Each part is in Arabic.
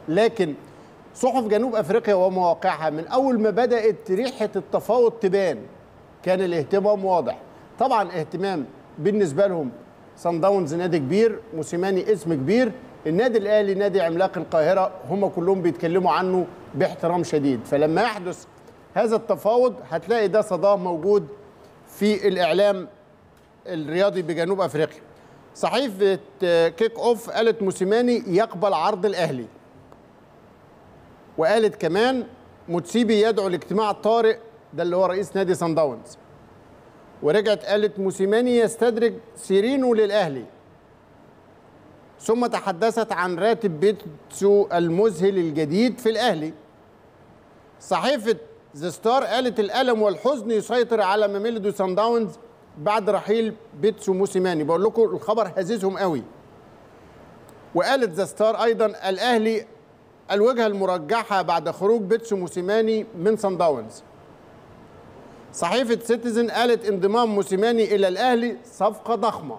لكن صحف جنوب افريقيا ومواقعها من اول ما بدات ريحه التفاوض تبان كان الاهتمام واضح. طبعا اهتمام بالنسبه لهم، صن داونز نادي كبير، موسيماني اسم كبير، النادي الاهلي نادي عملاق القاهره، هم كلهم بيتكلموا عنه باحترام شديد. فلما يحدث هذا التفاوض هتلاقي ده صداه موجود في الاعلام الرياضي بجنوب افريقيا. صحيفه كيك اوف قالت موسيماني يقبل عرض الاهلي، وقالت كمان موتسيبي يدعو لاجتماع طارئ، ده اللي هو رئيس نادي صن داونز. ورجعت قالت موسيماني يستدرج سيرينو للاهلي. ثم تحدثت عن راتب بيتسو المذهل الجديد في الاهلي. صحيفه ذا ستار قالت الالم والحزن يسيطر على ميلودي صن داونز بعد رحيل بيتسو موسيماني. بقول لكم الخبر هززهم قوي. وقالت ذا ستار ايضا الاهلي الوجهه المرجحه بعد خروج بيتسو موسيماني من صن داونز. صحيفه سيتيزن قالت انضمام موسيماني الى الاهلي صفقه ضخمه.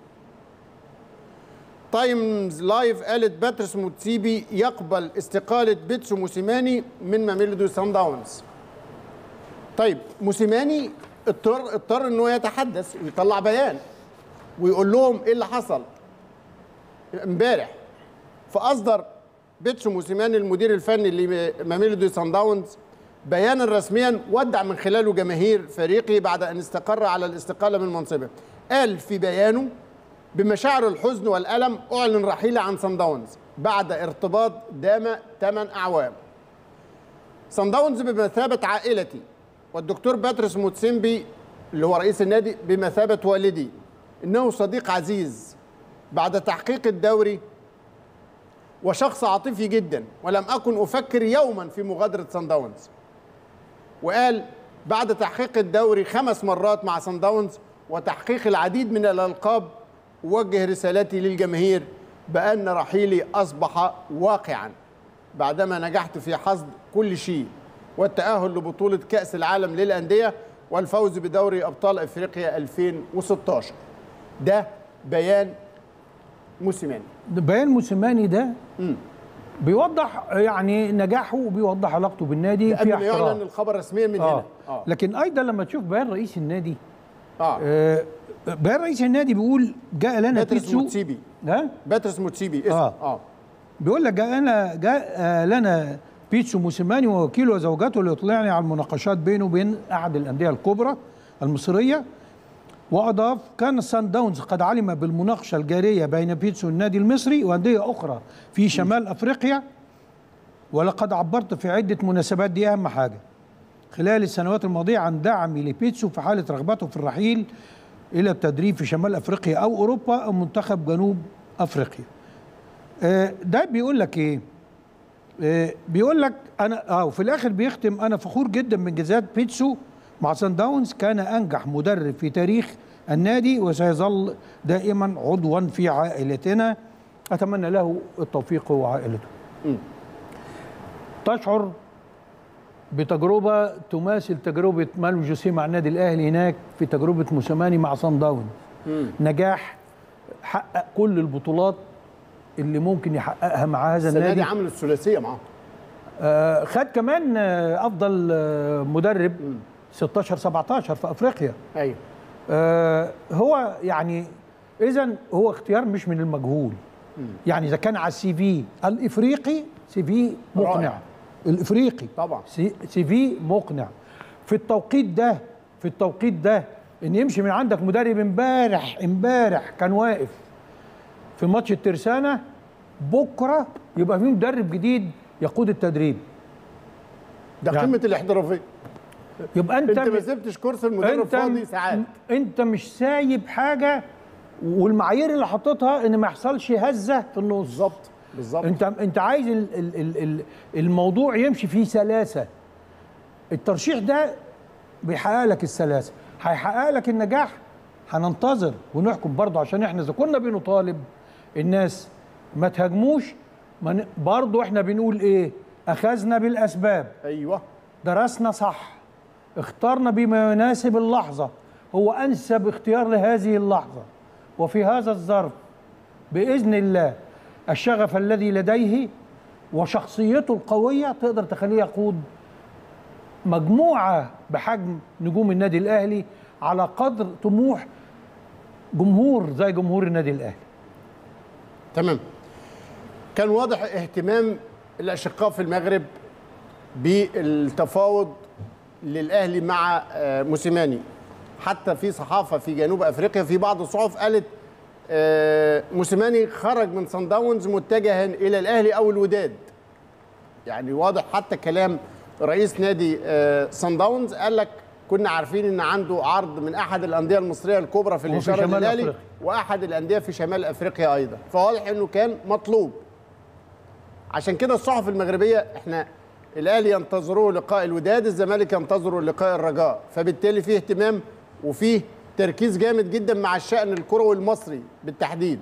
تايمز لايف قالت باتريس موتسيبي يقبل استقاله بيتسو موسيماني من ميلودي صن داونز. طيب موسيماني اضطر انه يتحدث ويطلع بيان ويقول لهم ايه اللي حصل امبارح. فاصدر بيتسو موسيماني المدير الفني لميلودي صن داونز بيانا رسميا ودع من خلاله جماهير فريقه بعد ان استقر على الاستقاله من منصبه. قال في بيانه بمشاعر الحزن والالم اعلن رحيلي عن صن داونز بعد ارتباط دام 8 اعوام. صن داونز بمثابه عائلتي، والدكتور باتريس موتسيمبي اللي هو رئيس النادي بمثابه والدي، انه صديق عزيز بعد تحقيق الدوري وشخص عاطفي جدا، ولم أكن أفكر يوما في مغادرة صن داونز. وقال بعد تحقيق الدوري 5 مرات مع صن داونز وتحقيق العديد من الألقاب أوجه رسالتي للجماهير بأن رحيلي أصبح واقعا بعدما نجحت في حصد كل شيء والتأهل لبطولة كأس العالم للأندية والفوز بدوري أبطال أفريقيا 2016. ده بيان موسيماني. بيان موسيماني ده بيوضح يعني نجاحه وبيوضح علاقته بالنادي في احترام. يعلن الخبر رسميا من هنا. لكن ايضا لما تشوف بيان رئيس النادي بيان رئيس النادي بيقول جاء لنا باتريس موتسيبي. باتريس موتسيبي اسم بيقول لك جاء لنا بيتسو موسيماني ووكيله وزوجته ليطلعني على المناقشات بينه وبين احد الانديه الكبرى المصريه. واضاف كان صن داونز قد علم بالمناقشه الجاريه بين بيتسو النادي المصري وانديه اخرى في شمال افريقيا، ولقد عبرت في عده مناسبات، دي اهم حاجه، خلال السنوات الماضيه عن دعمي لبيتسو في حاله رغبته في الرحيل الى التدريب في شمال افريقيا او اوروبا او منتخب جنوب افريقيا. ده بيقول لك ايه؟ بيقول لك انا وفي الاخر بيختم انا فخور جدا بانجازات بيتسو مع صن داونز، كان انجح مدرب في تاريخ النادي وسيظل دائما عضوا في عائلتنا، اتمنى له التوفيق وعائلته. تشعر بتجربه تماثل تجربه مالو جوسيه مع النادي الاهلي هناك في تجربه موسيماني مع صن داونز. نجاح، حقق كل البطولات اللي ممكن يحققها مع هذا النادي. السنه دي عمل الثلاثيه معاه. خد كمان افضل مدرب 16 17 في افريقيا. ايوه. هو يعني اذا هو اختيار مش من المجهول. يعني اذا كان على السي في الافريقي سي في مقنع. رائع. الافريقي طبعا سي في مقنع. في التوقيت ده ان يمشي من عندك مدرب امبارح كان واقف في ماتش الترسانة، بكره يبقى في مدرب جديد يقود التدريب. ده يعني قمه الاحترافيه. يبقى انت ما سبتش كرسي المدرب فاضي ساعات. انت مش سايب حاجه، والمعايير اللي حاططها ان ما يحصلش هزه في النص. بالظبط. انت عايز الموضوع يمشي فيه سلاسه. الترشيح ده بيحقق لك السلاسه، هيحقق لك النجاح. هننتظر ونحكم برضه، عشان احنا اذا كنا بنطالب الناس ما تهاجموش، برضه احنا بنقول ايه؟ اخذنا بالاسباب. ايوه. درسنا صح، اخترنا بما يناسب اللحظه، هو انسب اختيار لهذه اللحظه. وفي هذا الظرف باذن الله الشغف الذي لديه وشخصيته القويه تقدر تخليه يقود مجموعه بحجم نجوم النادي الاهلي على قدر طموح جمهور زي جمهور النادي الاهلي. تمام. كان واضح اهتمام الاشقاء في المغرب بالتفاوض للاهلي مع موسيماني. حتى في صحافه في جنوب افريقيا، في بعض الصحف قالت موسيماني خرج من صن داونز متجها الى الاهلي او الوداد. يعني واضح حتى كلام رئيس نادي صن داونز، قال لك كنا عارفين ان عنده عرض من احد الانديه المصريه الكبرى في الاشاره للاهلي واحد الانديه في شمال افريقيا ايضا، فواضح انه كان مطلوب. عشان كده الصحف المغربيه احنا الاهلي ينتظروه لقاء الوداد، الزمالك ينتظروا لقاء الرجاء، فبالتالي فيه اهتمام وفيه تركيز جامد جدا مع الشأن الكروي المصري بالتحديد.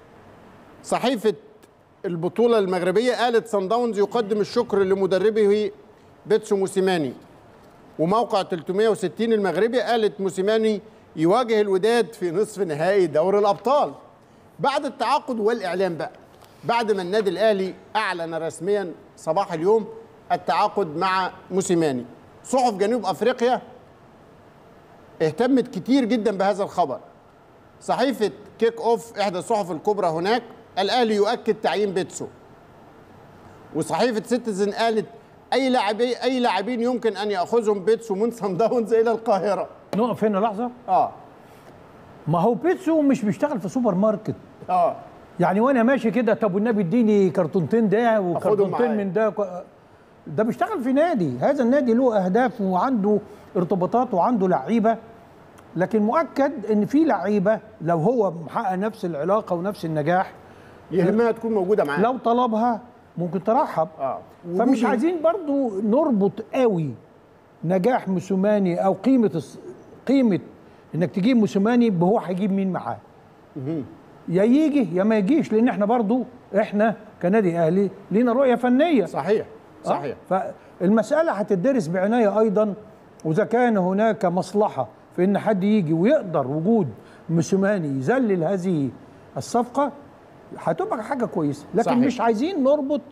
صحيفة البطولة المغربية قالت صن داونز يقدم الشكر لمدربه بيتسو موسيماني، وموقع 360 المغربي قالت موسيماني يواجه الوداد في نصف نهائي دوري الأبطال. بعد التعاقد والإعلان بقى، بعد ما النادي الأهلي أعلن رسميا صباح اليوم التعاقد مع موسيماني، صحف جنوب أفريقيا اهتمت كتير جدا بهذا الخبر. صحيفة كيك أوف إحدى الصحف الكبرى هناك الأهلي يؤكد تعيين بيتسو، وصحيفة سيتيزن قالت أي لاعبين يمكن أن يأخذهم بيتسو من صن داونز إلى القاهرة. نقف هنا لحظة. ما هو بيتسو مش بيشتغل في سوبر ماركت. يعني وانا ماشي كده طب والنبي اديني كرتونتين ده وكرتونتين من ده بيشتغل في نادي، هذا النادي له اهداف وعنده ارتباطات وعنده لعيبه، لكن مؤكد ان في لعيبه لو هو محقق نفس العلاقه ونفس النجاح يهمها تكون موجوده معاه، لو طلبها ممكن ترحب. فمش عايزين برضو نربط قوي نجاح موسيماني او قيمه انك تجيب موسيماني بهو هيجيب مين معاه. يا يجي يا ما يجيش، لان احنا برضو احنا كنادي اهلي لينا رؤيه فنيه. صحيح. فالمساله هتدرس بعنايه ايضا، واذا كان هناك مصلحه في ان حد يجي ويقدر وجود موسيماني يذلل هذه الصفقه هتبقى حاجه كويسه، لكن صحيح. مش عايزين نربط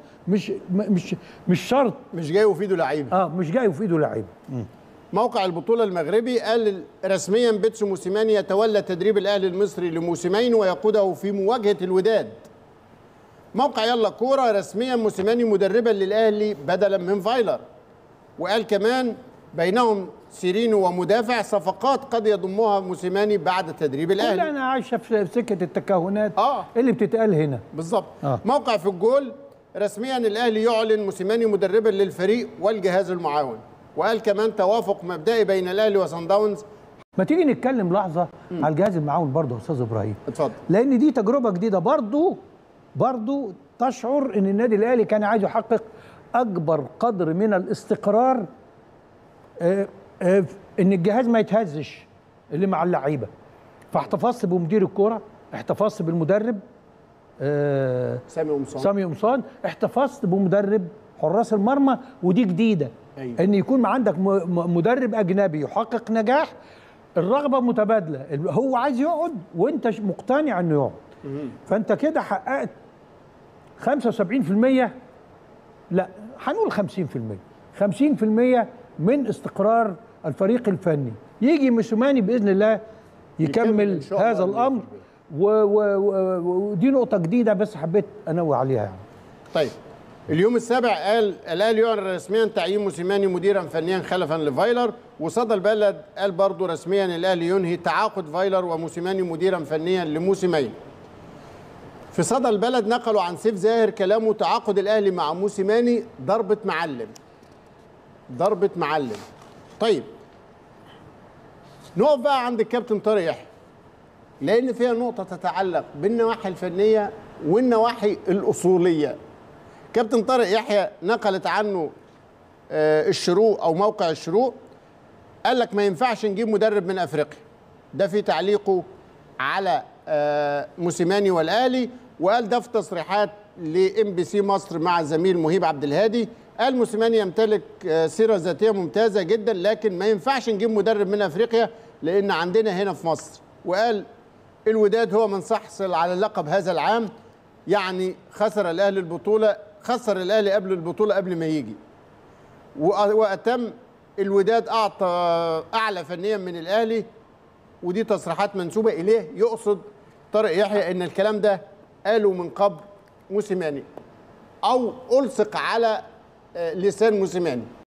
مش شرط مش جاي وفي ايده لعيبه. مش جاي وفي ايده لعيبه. موقع البطولة المغربي قال رسميا بيتسو موسيماني يتولى تدريب الأهلي المصري لموسمين ويقوده في مواجهة الوداد. موقع يلا كورة رسميا موسيماني مدربا للأهلي بدلا من فايلر، وقال كمان بينهم سيرينو ومدافع صفقات قد يضمها موسيماني بعد تدريب الأهلي. كلنا عايشة في سكة التكهنات اللي بتتقال هنا بالظبط. موقع في الجول رسميا الأهلي يعلن موسيماني مدربا للفريق والجهاز المعاون، وقال كمان توافق مبدئي بين الاهلي وصن داونز. ما تيجي نتكلم لحظه على الجهاز المعاون برضه يا استاذ ابراهيم. اتفضل. لان دي تجربه جديده برضه تشعر ان النادي الاهلي كان عايز يحقق اكبر قدر من الاستقرار، ان الجهاز ما يتهزش اللي مع اللعيبه. فاحتفظت بمدير الكوره، احتفظت بالمدرب سامي قمصان، احتفظت بمدرب حراس المرمى، ودي جديده. أيوة. ان يكون عندك مدرب اجنبي يحقق نجاح، الرغبه متبادله، هو عايز يقعد وانت مقتنع انه يقعد. فانت كده حققت 75%، لا هنقول 50% من استقرار الفريق الفني. يجي موسيماني باذن الله يكمل هذا الامر، ودي نقطه جديده بس حبيت انوه عليها يعني. طيب اليوم السابع قال الاهلي يعلن رسميا تعيين موسيماني مديرا فنيا خلفا لفايلر، وصدى البلد قال برضه رسميا الاهلي ينهي تعاقد فايلر وموسيماني مديرا فنيا لموسمين. في صدى البلد نقلوا عن سيف زاهر كلامه تعاقد الاهلي مع موسيماني ضربة معلم. طيب نقف بقى عند الكابتن طارق يحيى، لان فيها نقطة تتعلق بالنواحي الفنية والنواحي الأصولية. كابتن طارق يحيى نقلت عنه الشروق او موقع الشروق، قال لك ما ينفعش نجيب مدرب من افريقيا، ده في تعليقه على موسيماني والاهلي. وقال ده في تصريحات لام بي سي مصر مع الزميل مهيب عبد الهادي، قال موسيماني يمتلك سيره ذاتيه ممتازه جدا، لكن ما ينفعش نجيب مدرب من افريقيا لان عندنا هنا في مصر. وقال الوداد هو من سيحصل على اللقب هذا العام، يعني خسر الاهلي البطوله خسر الاهلي قبل البطوله قبل ما يجي، واتم الوداد اعطى اعلى فنيا من الاهلي، ودي تصريحات منسوبه اليه، يقصد طارق يحيى ان الكلام ده قاله من قبل موسيماني او الصق على لسان موسيماني.